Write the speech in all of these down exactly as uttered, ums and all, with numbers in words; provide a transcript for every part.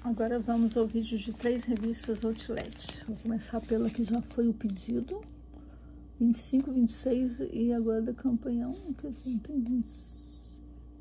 Agora vamos ao vídeo de três revistas Outlet. Vou começar pela que já foi o pedido. vinte e cinco, vinte e seis e agora da campanha um, quer dizer, não tem vinte.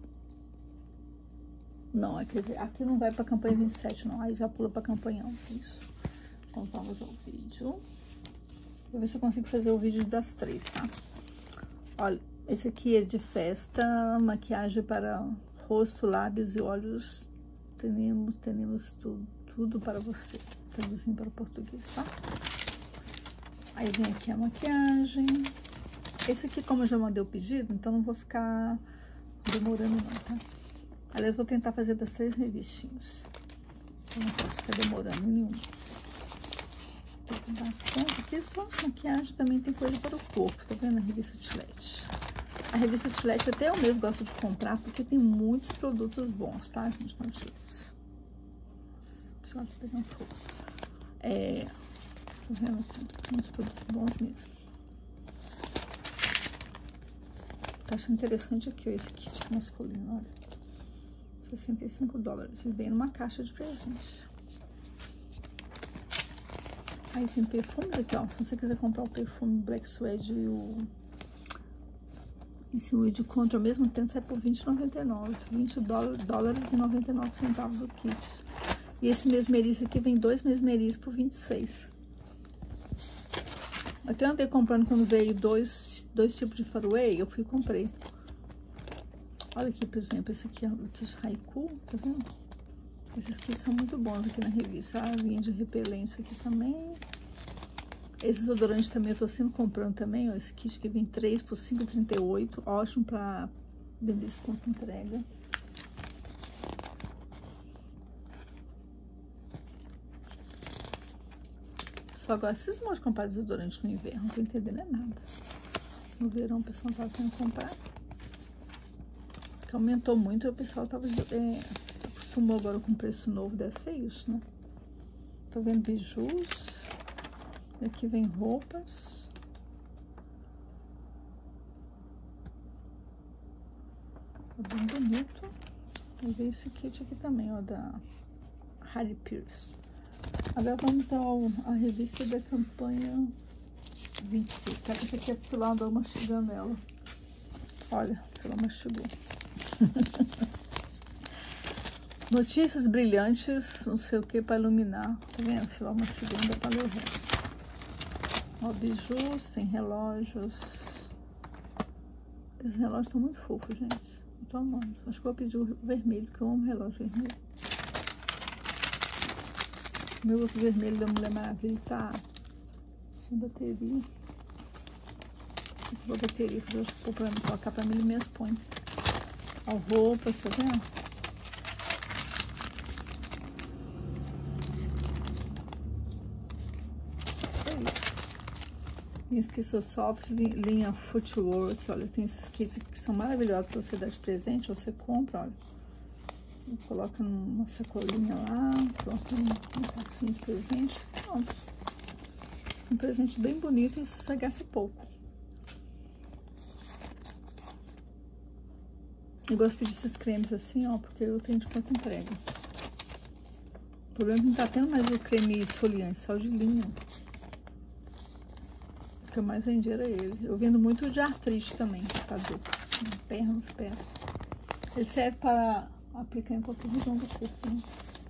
Não, quer dizer, aqui não vai pra campanha vinte e sete, não. Aí já pula pra campanha um, isso. Então vamos ao vídeo. Vou ver se eu consigo fazer o vídeo das três, tá? Olha, esse aqui é de festa, maquiagem para rosto, lábios e olhos. Temos, temos tudo, tudo para você. Traduzindo para o português, tá? Aí vem aqui a maquiagem. Esse aqui, como eu já mandei o pedido, então não vou ficar demorando não, tá? Aliás, vou tentar fazer das três revistinhas. Eu não posso ficar demorando nenhum. Tem que dar conta aqui só maquiagem, também tem coisa para o corpo, tá vendo? A revista Outlet. A revista Outlet até eu mesmo gosto de comprar, porque tem muitos produtos bons, tá, gente? Não tira. Precisa pegar um fogo. É... Tá vendo? Tem uns produtos bons mesmo. Tô achando interessante aqui, ó, esse kit masculino, olha. sessenta e cinco dólares. E vem numa caixa de presente. Aí tem perfumes aqui, ó. Se você quiser comprar o perfume Black Suede e o... Esse Weed Contra ao mesmo tempo sai por vinte e noventa e nove. vinte dólares e noventa e nove centavos o kit. E esse mesmeriz aqui vem dois mesmeriz por vinte e seis. Até eu andei comprando quando veio dois, dois tipos de faraway, eu fui e comprei. Olha aqui, por exemplo, esse aqui é o kit Haiku, tá vendo? Esses kits são muito bons aqui na revista. A linha de repelente aqui também. Esse desodorante também eu tô sempre comprando também, ó. Esse kit que vem três por cinco reais e trinta e oito centavos. Ótimo pra vender de compra entrega. Só agora, vocês vão comprar desodorante no inverno, não tô entendendo é nada. No verão o pessoal tava querendo comprar. Porque aumentou muito e o pessoal tava... É, acostumou agora com preço novo, deve ser isso, né? Tô vendo bijus. Aqui vem roupas. Tá bem bonito. E vem esse kit aqui também, ó, da Harry Pierce. Agora vamos ao, à revista da campanha vinte e seis. Tá? Essa aqui é porque lá andou mastigando ela. Olha, ela mastigou. Notícias brilhantes, não sei o que, para iluminar. Tá vendo? Filar uma segunda para ler o resto. Ó, bijus, tem relógios. Esses relógios estão muito fofos, gente. Eu tô amando. Acho que vou pedir o vermelho, porque eu amo relógio vermelho. O meu outro vermelho da Mulher Maravilha tá sem bateria. Vou bateria, que eu vou pra colocar pra mim, ele me expõe. Ó, roupas, tá vendo? Esqueci soft, linha Footwork, olha, tem esses kits que são maravilhosos para você dar de presente, você compra, olha, e coloca numa sacolinha lá, coloca numa caixinha de presente, pronto. Um presente bem bonito e você gasta pouco. Eu gosto de pedir esses cremes assim, ó, porque eu tenho de quanto entrega. O problema é que não tá tendo mais o creme esfoliante, sal de linha. O que eu mais vendi era ele. Eu vendo muito de artrite também, tá dor. Na perna, nos pés. Ele serve para aplicar em qualquer região do corpo, né?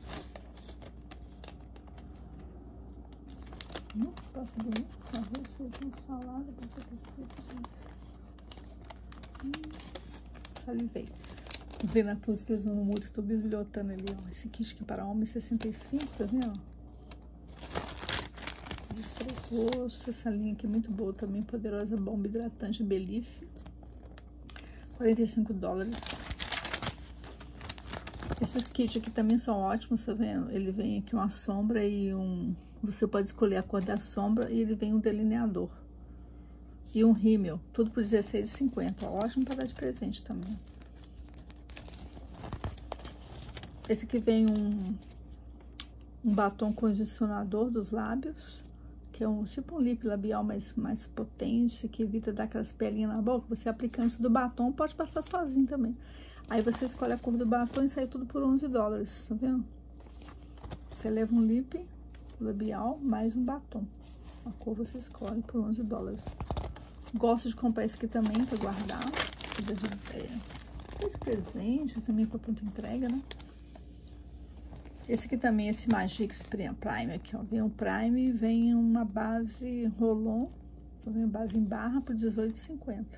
Hum, passa bonito. Arroz, feijão, salada, batata frita. Hum, salivei. Tô vendo a posição no muro que tô bisbilhotando ali, ó. Esse kit aqui para homem sessenta e cinco, tá vendo? Rosto, essa linha aqui é muito boa também, poderosa bomba hidratante Belif, quarenta e cinco dólares. Esses kits aqui também são ótimos, tá vendo? Ele vem aqui uma sombra e um... Você pode escolher a cor da sombra e ele vem um delineador. E um rímel, tudo por dezesseis reais e cinquenta centavos. Ótimo para dar de presente também. Esse aqui vem um, um batom condicionador dos lábios, que é um tipo um lip labial mais, mais potente, que evita dar aquelas pelinhas na boca. Você aplica antes do batom, pode passar sozinho também. Aí você escolhe a cor do batom e sai tudo por onze dólares, tá vendo? Você leva um lip labial mais um batom. A cor você escolhe por onze dólares. Gosto de comprar esse aqui também pra guardar. Esse presente também pra pronta entrega, né? Esse aqui também, esse Magix Prime aqui, ó. Vem um Prime, vem uma base Rolon. Então, vem a base em barra por dezoito e cinquenta.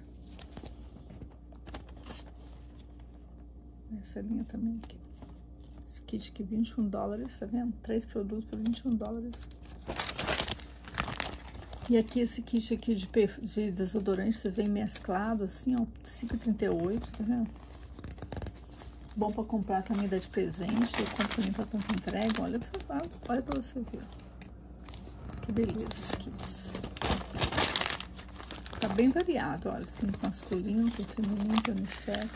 Essa linha também aqui. Esse kit aqui, vinte e um dólares, tá vendo? Três produtos por vinte e um dólares. E aqui, esse kit aqui de, de desodorante, você vem mesclado assim, ó, cinco e trinta e oito, tá vendo? Bom pra comprar também, dá de presente. Eu compro também pra pronta entrega. Olha pra você, olha pra você ver. Que beleza esses kits. Tá bem variado, olha. Tem masculino, tem feminino, tem unissex.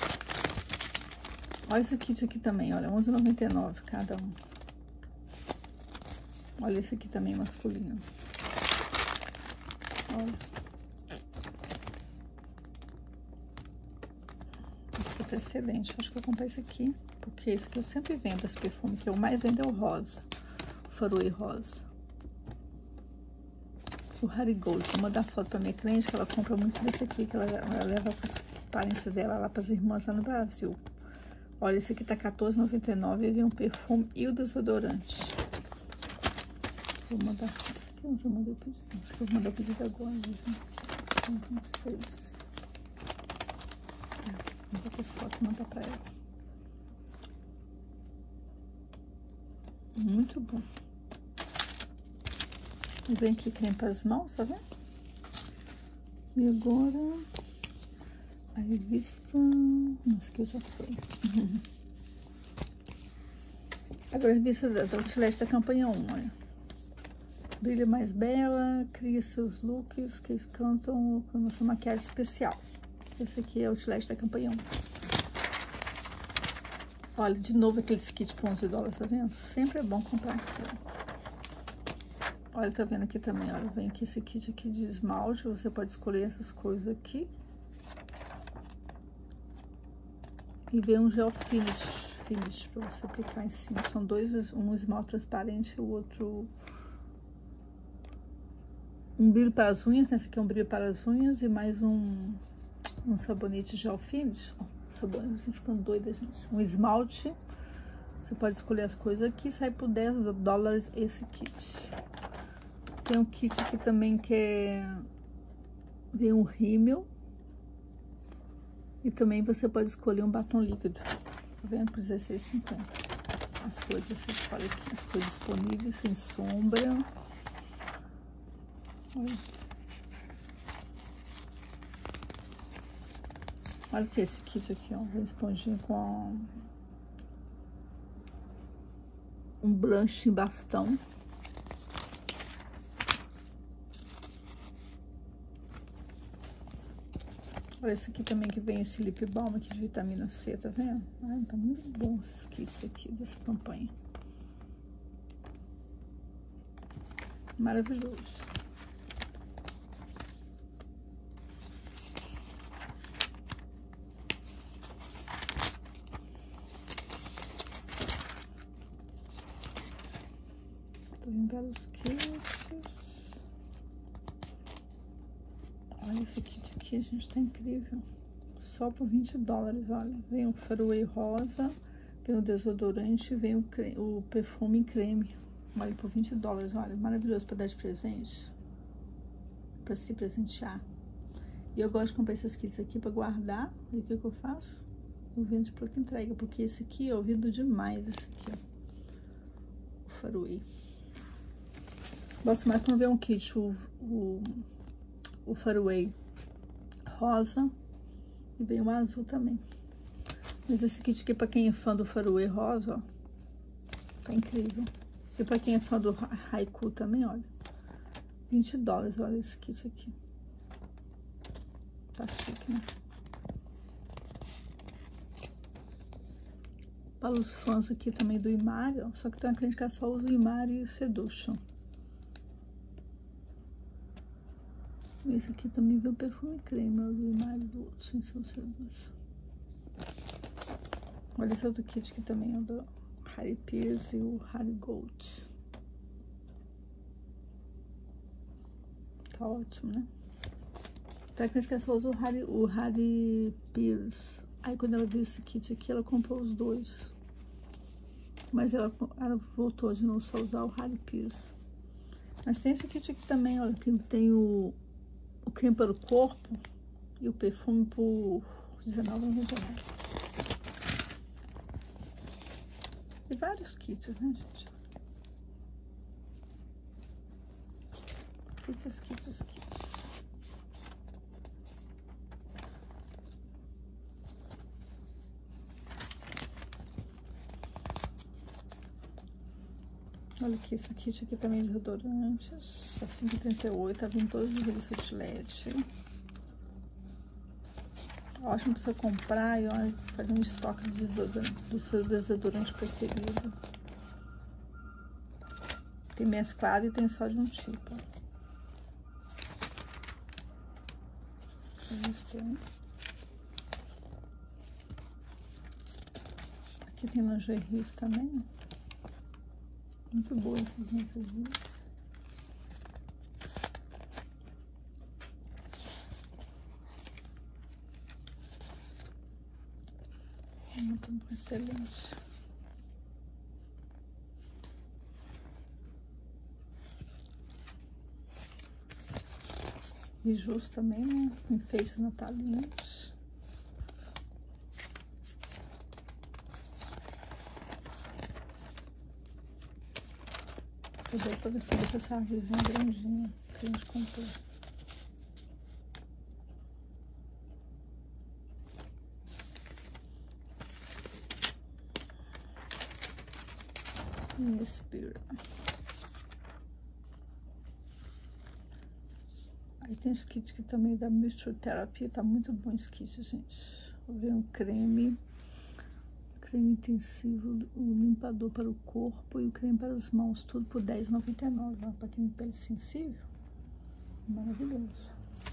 Olha esse kit aqui também, olha. onze e noventa e nove cada um. Olha esse aqui também, masculino. Olha. Tá excelente. Acho que eu comprei esse aqui, porque esse aqui eu sempre vendo, esse perfume que eu mais vendo é o rosa, o Faroe rosa, o Harry Gold. Vou mandar foto pra minha cliente que ela compra muito desse aqui, que ela, ela leva pros parentes dela lá, pras irmãs lá no Brasil. Olha, esse aqui tá quatorze e noventa e nove e vem um perfume e o desodorante. Vou mandar esse aqui, não sei, eu mandei o pedido, esse aqui eu vou mandar o pedido agora, gente. vinte e seis. Vou ter foto e mandar pra ela. Muito bom. Vem aqui creme para as mãos, tá vendo? E agora a revista. Nossa, que já foi. Agora a revista da, da Outlet da campanha um, olha. Brilha mais bela, cria seus looks que cantam com a nossa maquiagem especial. Esse aqui é o Outlet da campanha um. Olha, de novo aqueles kits por onze dólares, tá vendo? Sempre é bom comprar aqui, ó. Olha, tá vendo aqui também, olha. Vem aqui esse kit aqui de esmalte. Você pode escolher essas coisas aqui. E vem um gel finish, finish pra você aplicar em cima. São dois, um esmalte transparente e o outro... Um brilho para as unhas, né? Esse aqui é um brilho para as unhas e mais um... Um sabonete gel finish, ó, sabonete, tô ficando doida, gente. Um esmalte, você pode escolher as coisas aqui, sai por dez dólares esse kit. Tem um kit aqui também que é... Vem um rímel. E também você pode escolher um batom líquido, tá vendo? Por dezesseis e cinquenta. As coisas, você escolhe aqui, as coisas disponíveis, sem sombra. Olha. Olha que esse kit aqui, ó, uma esponjinha com um blush em bastão. Olha esse aqui também que vem esse lip balm aqui de vitamina C, tá vendo? Ai, tá muito bom esses kits aqui dessa campanha. Maravilhoso. Tô vendo vários kits. Olha esse kit aqui, gente, tá incrível. Só por vinte dólares, olha. Vem o Faroe rosa, vem o desodorante, vem o, creme, o perfume em creme. Olha, por vinte dólares, olha. Maravilhoso pra dar de presente. Pra se presentear. E eu gosto de comprar esses kits aqui pra guardar. E o que que eu faço? Eu vendo de pronta entrega, porque esse aqui eu ouvido demais, esse aqui, ó. O Faroe. Gosto mais quando vem um kit, o, o, o Faroe rosa e vem o azul também. Mas esse kit aqui, pra quem é fã do Faroe rosa, ó, tá incrível. E pra quem é fã do Haiku também, olha, vinte dólares, olha esse kit aqui. Tá chique, né? Para os fãs aqui também do Imari, ó, só que tem uma cliente que só usa o Imari Seduction. Esse aqui também vem o perfume creme, o Imari do outro, Sensação Seduction. Olha esse outro kit aqui também, ó, do Harry Pierce e o Harry Gold. Tá ótimo, né? Técnica que ela só usa o Harry, o Harry Pierce. Aí quando ela viu esse kit aqui, ela comprou os dois. Mas ela, ela voltou de novo só usar o Harry Pierce. Mas tem esse kit aqui também, olha. Tem, tem o, o creme para o corpo e o perfume por dezenove reais e noventa centavos. E vários kits, né, gente? Kits, kits, kits. Olha aqui, esse kit aqui também de desodorantes. Tá cinco reais e trinta e oito centavos, tá vindo todos os revistas Outlet. Ótimo pra você comprar e olha, fazer um estoque de desodorante, do seu desodorante preferido. Tem mesclado e tem só de um tipo. Aqui tem lingeries também. Muito boa esses lingeries. Muito bom, excelente. Bijus também, né? Enfeites natalinos. Eu dou pra ver se deixa essa árvorezinha grandinha que a gente comprou. Inspira. Aí tem esse kit aqui também da Mystery Therapy. Tá muito bom esse kit, gente. Vem um creme. Creme intensivo, o limpador para o corpo e o creme para as mãos. Tudo por dez reais e noventa e nove centavos. Para quem tem pele sensível. Maravilhoso.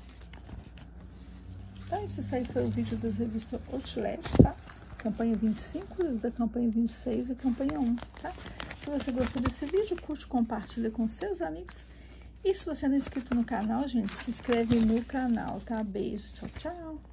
Então, esse aí foi o vídeo das revistas Outlet, tá? Campanha vinte e cinco, da campanha vinte e seis e campanha um, tá? Se você gostou desse vídeo, curte, compartilha com seus amigos. E se você não é inscrito no canal, gente, se inscreve no canal, tá? Beijo, tchau, tchau!